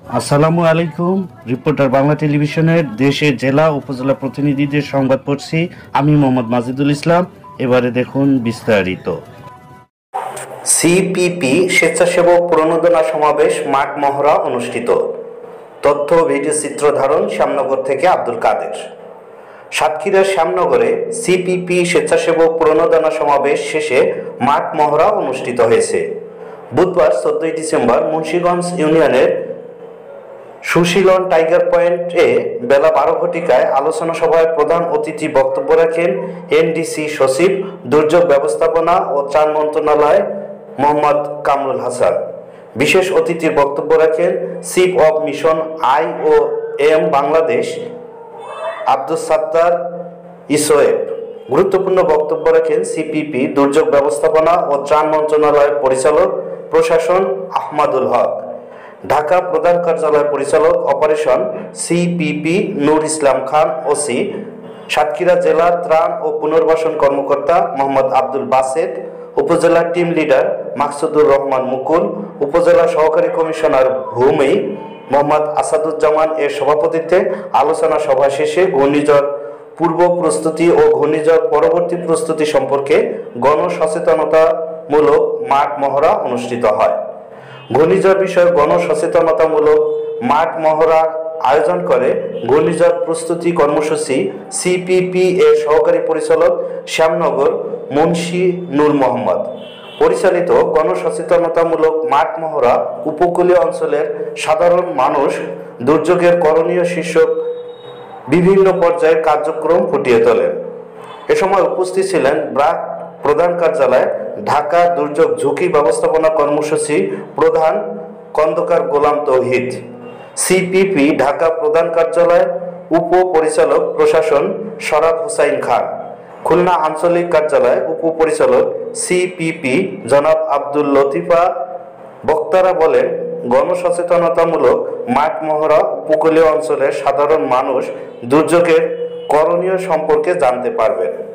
আসসালামু আলাইকুম। রিপোর্টার বাংলা টেলিভিশনের দেশের জেলা উপজেলা প্রতিনিধিদের সংবাদ পড়ছি আমি মোহাম্মদ মাজিদুল ইসলাম। এবারে দেখুন বিস্তারিত। সিপিপি স্বেচ্ছাসেবক প্রণোদনা সমাবেশ মাঠ মহড়া অনুষ্ঠিত। তথ্য ভিডিও চিত্র ধারণ শ্যামনগর থেকে আব্দুল কাদের। সাতক্ষীরার শ্যামনগরে সিপিপি স্বেচ্ছাসেবক প্রণোদনা সমাবেশ শেষে মাঠ মহড়া অনুষ্ঠিত হয়েছে। বুধবার 14 ডিসেম্বর মুন্সিগঞ্জ ইউনিয়নের সুশীলন টাইগার পয়েন্টে বেলা 12 ঘটিকায় আলোচনা সভায় প্রধান অতিথি বক্তব্য রাখেন এনডিসি সচিব দুর্যোগ ব্যবস্থাপনা ও ত্রাণ মন্ত্রণালয় মোহাম্মদ কামরুল হাসান। বিশেষ অতিথির বক্তব্য রাখেন chief of mission IOM Bangladesh Abdus Sattar Isoeb. গুরুত্বপূর্ণ বক্তব্য রাখেন সিপিপি দুর্যোগ ব্যবস্থাপনা ও ত্রাণ মন্ত্রণালয়ের পরিচালক প্রশাসন আহমদুল হক, ঢাকা প্রধান কার্যালয় পরিচালক operation CPP Nur Islam Khan OC, Satkhira জেলা ত্রাণ ও পুনর্বাসন কর্মকর্তা মোহাম্মদ আব্দুল বাসেদ, উপজেলা টিম লিডার মাকসুদুর রহমান মুকুল, উপজেলা সহকারী কমিশনার ভূমি মোহাম্মদ আসাদুজ্জামান এর সভাপতিত্বে আলোচনা সভা শেষে ঘূর্ণিঝড় পূর্ব প্রস্তুতি ও ঘূর্ণিঝড় পরবর্তী প্রস্তুতি সম্পর্কে গণসচেতনতামূলক মাঠ মহড়া অনুষ্ঠিত হয়। ঘূর্ণিঝড় বিষয়ে গণসচেতনতামূলক মাঠ মহড়ার আয়োজন করে ঘূর্ণিঝড় প্রস্তুতি কর্মসূচি সিপিপি এর সহকারী পরিচালক শ্যামনগর মুন্সি নূর মোহাম্মদ। পরিচালিত গণসচেতনতামূলক মাঠ মহড়া উপকূলীয় অঞ্চলের সাধারণ মানুষ দুর্যোগের করণীয় শীর্ষক বিভিন্ন পর্যায়ের কার্যক্রম ফুটিয়ে তোলেন। এ সময় উপস্থিত ছিলেন ব্র্যাক প্রধান কার্যালয় ঢাকা দুর্যোগ ঝুঁকি ব্যবস্থাপনা কর্মসূচি প্রধান খন্দকার গোলাম তৌহিদ, সিপিপি ঢাকা প্রধান কার্যালয় উপপরিচালক প্রশাসন শরাফ হুসাইন খান, খুলনা আঞ্চলিক কার্যালয় উপপরিচালক সিপিপি জনাব আব্দুল লতিফা। বক্তারা বলেন, গণসচেতনতামূলক মাঠ মহড়া উপকূলীয় অঞ্চলের সাধারণ মানুষ দুর্যোগের করণীয় সম্পর্কে জানতে পারবেন।